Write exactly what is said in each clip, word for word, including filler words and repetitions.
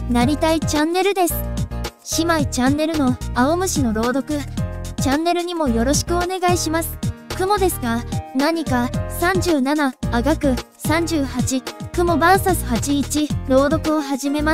なりたいチャンネルです。姉妹チャンネルの青虫の朗読、チャンネルにもよろしくお願いします。雲ですが、何かさんじゅうなな、あがくさんじゅうはち、雲 ブイエスはちじゅういち、朗読を始めます。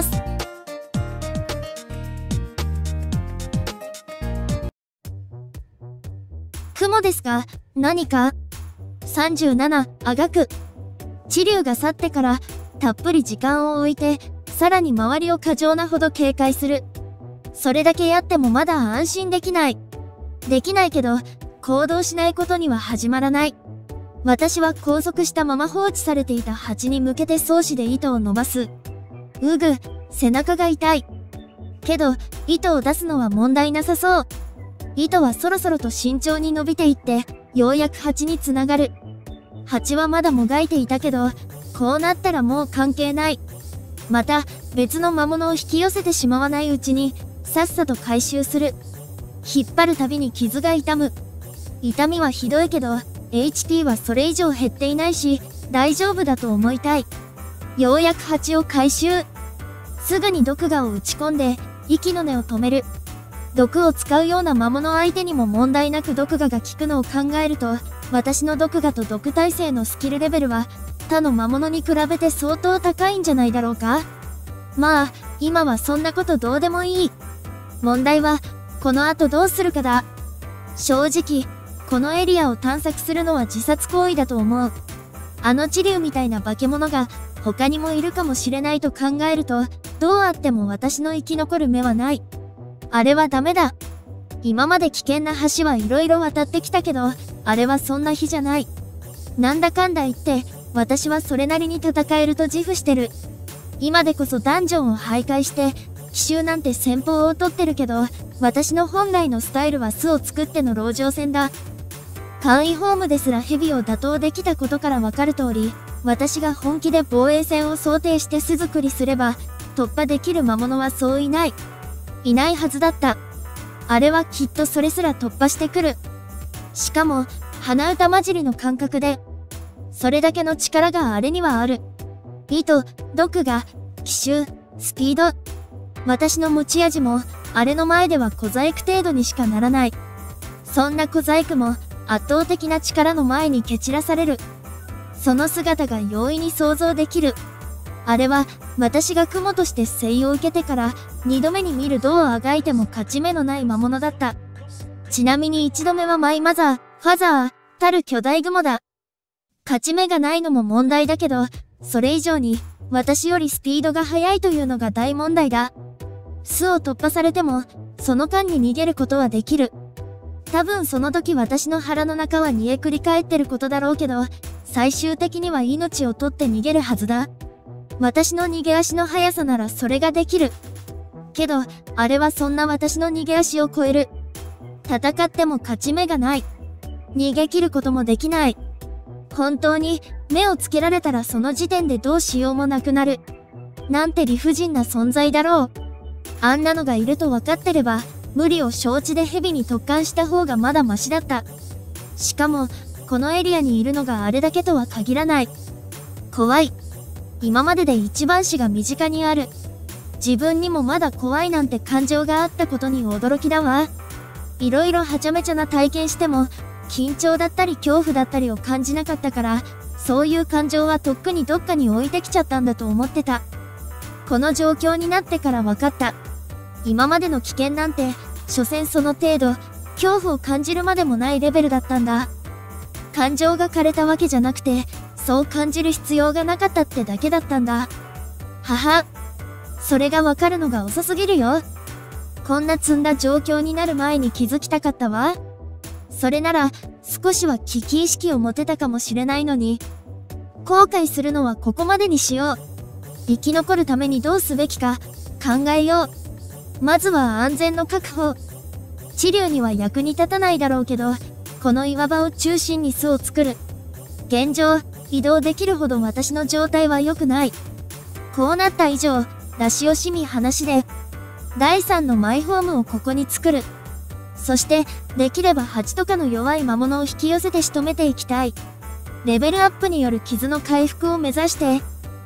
雲ですが、何かさんじゅうなな、あがく。知龍が去ってからたっぷり時間を置いて、さらに周りを過剰なほど警戒する。それだけやってもまだ安心できない。できないけど、行動しないことには始まらない。私は拘束したまま放置されていた蜂に向けて双子で糸を伸ばす。うぐ、背中が痛い。けど、糸を出すのは問題なさそう。糸はそろそろと慎重に伸びていって、ようやく蜂につながる。蜂はまだもがいていたけど、こうなったらもう関係ない。また、別の魔物を引き寄せてしまわないうちに、さっさと回収する。引っ張るたびに傷が痛む。痛みはひどいけど、エイチピー はそれ以上減っていないし、大丈夫だと思いたい。ようやく蜂を回収。すぐに毒牙を打ち込んで、息の根を止める。毒を使うような魔物相手にも問題なく毒牙が効くのを考えると、私の毒牙と毒耐性のスキルレベルは、他の魔物に比べて相当高いんじゃないだろうか。まあ、今はそんなことどうでもいい。問題は、この後どうするかだ。正直、このエリアを探索するのは自殺行為だと思う。あの知龍みたいな化け物が他にもいるかもしれないと考えると、どうあっても私の生き残る目はない。あれはダメだ。今まで危険な橋はいろいろ渡ってきたけど、あれはそんな日じゃない。なんだかんだ言って、私はそれなりに戦えると自負してる。今でこそダンジョンを徘徊して、奇襲なんて戦法を取ってるけど、私の本来のスタイルは巣を作っての籠城戦だ。簡易ホームですらヘビを打倒できたことからわかる通り、私が本気で防衛戦を想定して巣作りすれば、突破できる魔物はそういない。いないはずだった。あれはきっとそれすら突破してくる。しかも、鼻歌混じりの感覚で、それだけの力があれにはある。糸、毒が、奇襲、スピード。私の持ち味も、あれの前では小細工程度にしかならない。そんな小細工も、圧倒的な力の前に蹴散らされる。その姿が容易に想像できる。あれは、私が雲として生を受けてから、二度目に見るどうあがいても勝ち目のない魔物だった。ちなみに一度目はマイマザー、ファザー、たる巨大雲だ。勝ち目がないのも問題だけど、それ以上に、私よりスピードが速いというのが大問題だ。巣を突破されても、その間に逃げることはできる。多分その時私の腹の中は煮えくり返ってることだろうけど、最終的には命を取って逃げるはずだ。私の逃げ足の速さならそれができる。けど、あれはそんな私の逃げ足を超える。戦っても勝ち目がない。逃げ切ることもできない。本当に目をつけられたらその時点でどうしようもなくなる。なんて理不尽な存在だろう。あんなのがいると分かってれば、無理を承知で蛇に特訓した方がまだマシだった。しかも、このエリアにいるのがあれだけとは限らない。怖い。今までで一番死が身近にある。自分にもまだ怖いなんて感情があったことに驚きだわ。いろいろはちゃめちゃな体験しても、緊張だったり恐怖だったりを感じなかったから、そういう感情はとっくにどっかに置いてきちゃったんだと思ってた。この状況になってから分かった。今までの危険なんて、所詮その程度、恐怖を感じるまでもないレベルだったんだ。感情が枯れたわけじゃなくて、そう感じる必要がなかったってだけだったんだ。はは。それが分かるのが遅すぎるよ。こんな積んだ状況になる前に気づきたかったわ。それなら、少しは危機意識を持てたかもしれないのに。後悔するのはここまでにしよう。生き残るためにどうすべきか、考えよう。まずは安全の確保。知龍には役に立たないだろうけど、この岩場を中心に巣を作る。現状、移動できるほど私の状態は良くない。こうなった以上、出し惜しみ話で、だいさんのマイホームをここに作る。そして、できれば蜂とかの弱い魔物を引き寄せて仕留めていきたい。レベルアップによる傷の回復を目指して、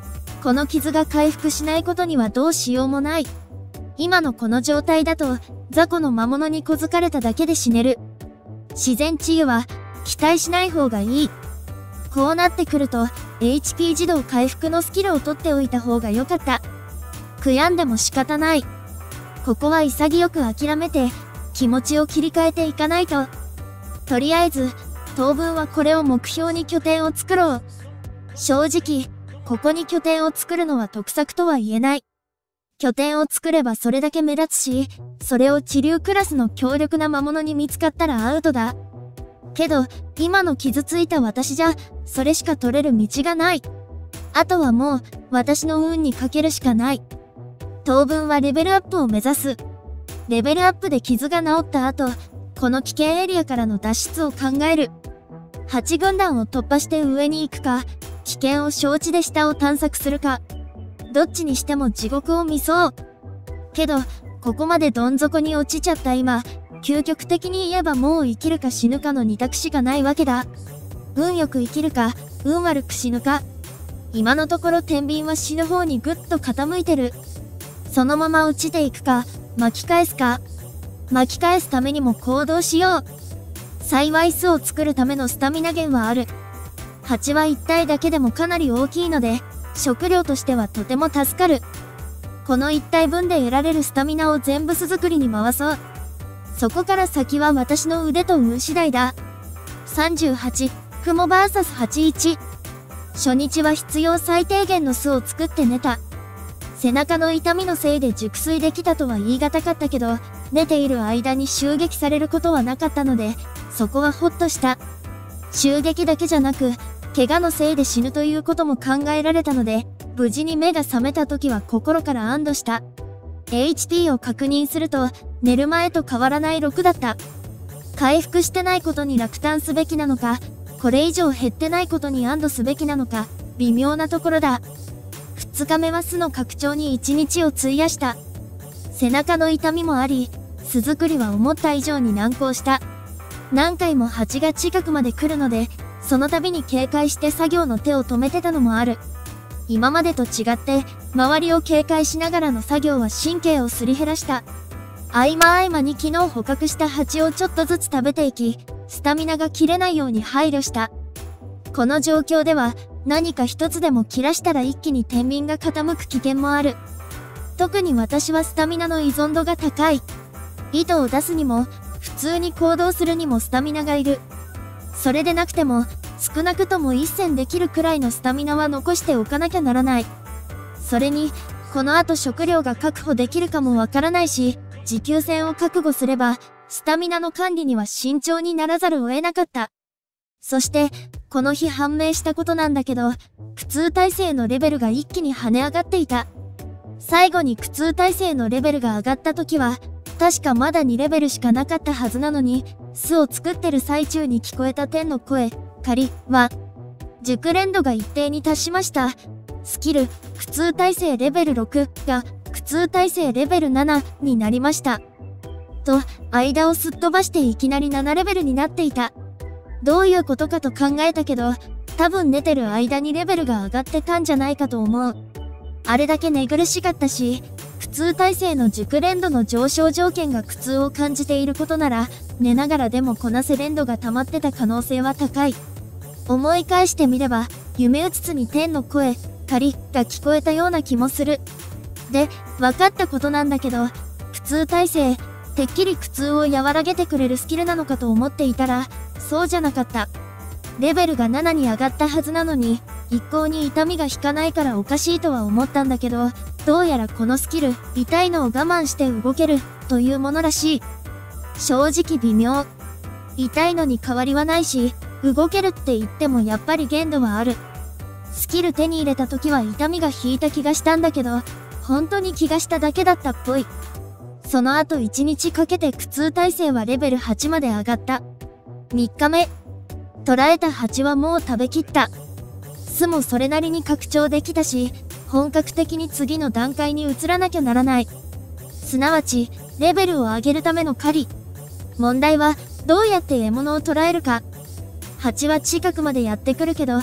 この傷が回復しないことにはどうしようもない。今のこの状態だと、雑魚の魔物に小づかれただけで死ねる。自然治癒は、期待しない方がいい。こうなってくると、エイチピー 自動回復のスキルを取っておいた方が良かった。悔やんでも仕方ない。ここは潔く諦めて、気持ちを切り替えていかないと。とりあえず、当分はこれを目標に拠点を作ろう。正直、ここに拠点を作るのは得策とは言えない。拠点を作ればそれだけ目立つし、それを地流クラスの強力な魔物に見つかったらアウトだ。けど、今の傷ついた私じゃ、それしか取れる道がない。あとはもう、私の運にかけるしかない。当分はレベルアップを目指す。レベルアップで傷が治った後、この危険エリアからの脱出を考える。はち軍団を突破して上に行くか、危険を承知で下を探索するか。どっちにしても地獄を見そう。けど、ここまでどん底に落ちちゃった今、究極的に言えばもう生きるか死ぬかの二択しかないわけだ。運よく生きるか、運悪く死ぬか。今のところ天秤は死ぬ方にぐっと傾いてる。そのまま落ちていくか、巻き返すか。巻き返すためにも行動しよう。幸い巣を作るためのスタミナ源はある。蜂はいち体だけでもかなり大きいので、食料としてはとても助かる。このいち体分で得られるスタミナを全部巣作りに回そう。そこから先は私の腕と運次第だ。さんじゅうはち、雲 ブイエスはちじゅういち。初日は必要最低限の巣を作って寝た。背中の痛みのせいで熟睡できたとは言い難かったけど、寝ている間に襲撃されることはなかったので、そこはほっとした。襲撃だけじゃなく、怪我のせいで死ぬということも考えられたので、無事に目が覚めた時は心から安堵した。エイチピー を確認すると、寝る前と変わらないろくだった。回復してないことに落胆すべきなのか、これ以上減ってないことに安堵すべきなのか、微妙なところだ。二日目は巣の拡張に一日を費やした。背中の痛みもあり、巣作りは思った以上に難航した。何回も蜂が近くまで来るので、その度に警戒して作業の手を止めてたのもある。今までと違って、周りを警戒しながらの作業は神経をすり減らした。合間合間に昨日捕獲した蜂をちょっとずつ食べていき、スタミナが切れないように配慮した。この状況では、何か一つでも切らしたら一気に天秤が傾く危険もある。特に私はスタミナの依存度が高い。糸を出すにも、普通に行動するにもスタミナがいる。それでなくても、少なくとも一戦できるくらいのスタミナは残しておかなきゃならない。それに、この後食料が確保できるかもわからないし、持久戦を覚悟すれば、スタミナの管理には慎重にならざるを得なかった。そして、この日判明したことなんだけど、苦痛耐性のレベルが一気に跳ね上がっていた。最後に苦痛耐性のレベルが上がった時は、確かまだにレベルしかなかったはずなのに、巣を作ってる最中に聞こえた天の声、仮は、熟練度が一定に達しました。スキル、苦痛耐性レベルろくが、苦痛耐性レベルななになりました。と、間をすっ飛ばしていきなりななレベルになっていた。どういうことかと考えたけど、多分寝てる間にレベルが上がってたんじゃないかと思う。あれだけ寝苦しかったし、苦痛耐性の熟練度の上昇条件が苦痛を感じていることなら、寝ながらでもこなせ練度が溜まってた可能性は高い。思い返してみれば、夢うつつに天の声、仮が聞こえたような気もする。で、分かったことなんだけど、苦痛耐性、てっきり苦痛を和らげてくれるスキルなのかと思っていたら、そうじゃなかった。レベルがななに上がったはずなのに、一向に痛みが引かないからおかしいとは思ったんだけど、どうやらこのスキル、痛いのを我慢して動ける、というものらしい。正直微妙。痛いのに変わりはないし、動けるって言ってもやっぱり限度はある。スキル手に入れた時は痛みが引いた気がしたんだけど、本当に気がしただけだったっぽい。その後いちにちかけて苦痛耐性はレベルはちまで上がった。みっかめ。捕らえた蜂はもう食べきった。巣もそれなりに拡張できたし、本格的に次の段階に移らなきゃならない。すなわち、レベルを上げるための狩り。問題は、どうやって獲物を捕らえるか。蜂は近くまでやってくるけど、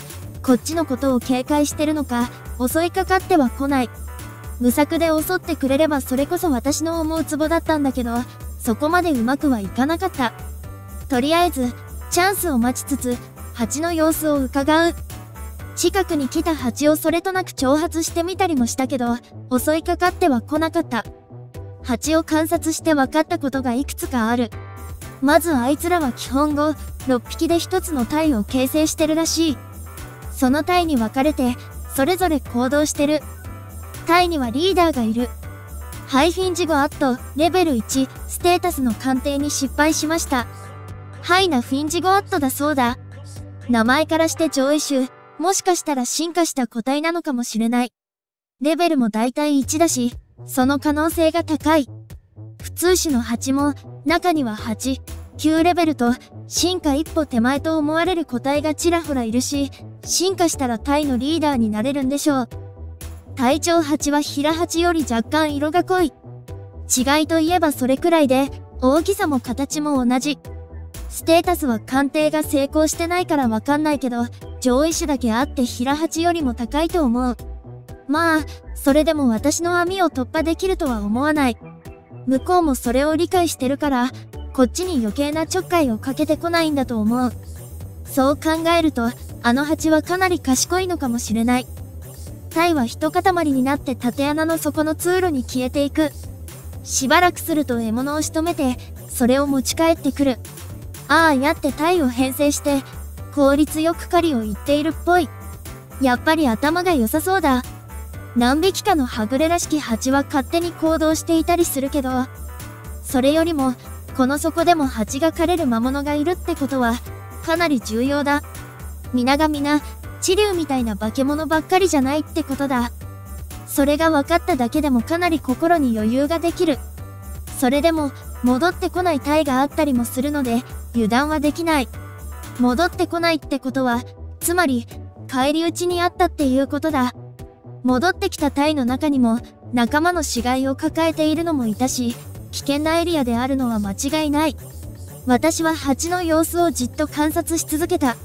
こっちのことを警戒してるのか、襲いかかっては来ない。無策で襲ってくれればそれこそ私の思うツボだったんだけど、そこまでうまくはいかなかった。とりあえず、チャンスを待ちつつ、蜂の様子を伺う。近くに来た蜂をそれとなく挑発してみたりもしたけど、襲いかかっては来なかった。蜂を観察して分かったことがいくつかある。まずあいつらは基本後、ろっぴきでひとつの隊を形成してるらしい。その隊に分かれて、それぞれ行動してる。隊にはリーダーがいる。ハイフィンジゴアット、レベルいち、ステータスの鑑定に失敗しました。ハイなフィンジゴアットだそうだ。名前からして上位種、もしかしたら進化した個体なのかもしれない。レベルもだいたいいちだし、その可能性が高い。普通種の蜂も、中にははち、きゅうレベルと、進化一歩手前と思われる個体がちらほらいるし、進化したら隊のリーダーになれるんでしょう。隊長蜂はヒラ蜂より若干色が濃い。違いといえばそれくらいで、大きさも形も同じ。ステータスは鑑定が成功してないからわかんないけど、上位種だけあってヒラ蜂よりも高いと思う。まあ、それでも私の網を突破できるとは思わない。向こうもそれを理解してるから、こっちに余計なちょっかいをかけてこないんだと思う。そう考えると、あの蜂はかなり賢いのかもしれない。タイは一塊になって縦穴の底の通路に消えていく。しばらくすると獲物を仕留めて、それを持ち帰ってくる。ああやってタイを編成して、効率よく狩りを言っているっぽい。やっぱり頭が良さそうだ。何匹かのはぐれらしき蜂は勝手に行動していたりするけど、それよりも、この底でも蜂が狩れる魔物がいるってことは、かなり重要だ。皆が皆、地竜みたいな化け物ばっかりじゃないってことだ。それが分かっただけでもかなり心に余裕ができる。それでも、戻ってこない隊があったりもするので、油断はできない。戻ってこないってことは、つまり、返り討ちにあったっていうことだ。戻ってきた隊の中にも、仲間の死骸を抱えているのもいたし、危険なエリアであるのは間違いない。私は蜂の様子をじっと観察し続けた。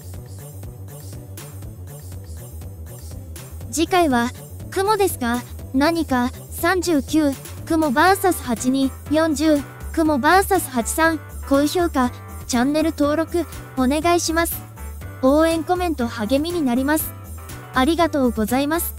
次回は、雲ですか？何か、さんじゅうきゅう、雲 ブイエス 蜂に、よんじゅう、雲 ブイエス 蜂さん、高評価、チャンネル登録、お願いします。応援コメント励みになります。ありがとうございます。